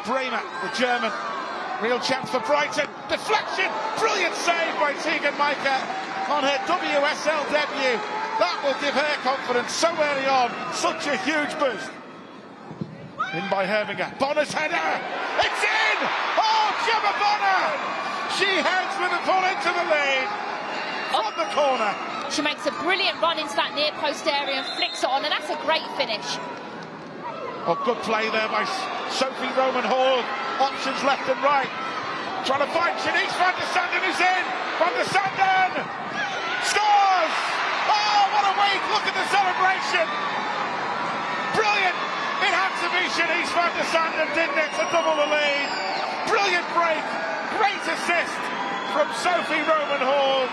Bremer, the German. Real chance for Brighton. Deflection. Brilliant save by Tegan Micah on her WSL debut. That will give her confidence so early on. Such a huge boost. In by Hervinger. Bonner's header. It's in! Oh, Gemma Bonner! She heads Liverpool into the lead from the corner. She makes a brilliant run into that near post area and flicks it on, and that's a great finish. Oh, good play there by Sophie Haug. Options left and right. Trying to find Shanice. Sanden is in. Sanden scores! Oh, what a week! Look at the celebration. Brilliant. It had to be Shanice Sanden, didn't it, to double the lead. Brilliant break. Great assist from Sophie Haug.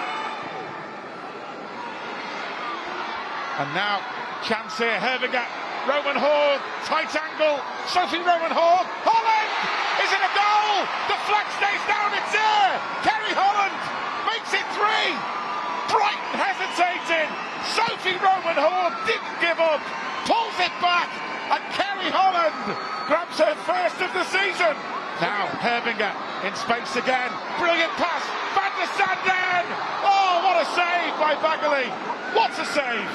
And now, chance here, Hervinger, Haug, tight angle, Sophie Haug, Holland! Is it a goal? The flag stays down, it's there! Holland makes it 3! Brighton hesitating, Sophie Haug didn't give up, pulls it back, and Holland grabs her first of the season. Now, Hervinger in space again, brilliant pass, Sanden! Oh, what a save by Bagley! What a save!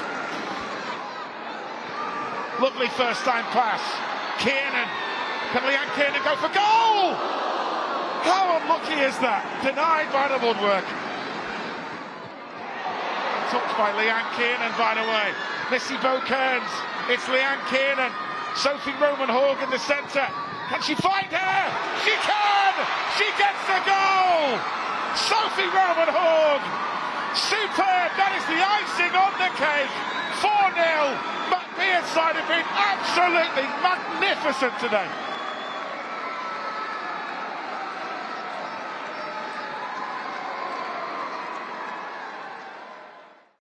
Lovely first-time pass. Kiernan. Can Leanne Kiernan go for goal? How unlucky is that? Denied by the woodwork. Touched by Leanne Kiernan, by the way. Missy Kearns. It's Leanne Kiernan. Sophie Haug in the centre. Can she find her? She can! She gets the goal! Sophie Haug. Superb. That is the icing on the cake. 4-0. Beard side have been absolutely magnificent today.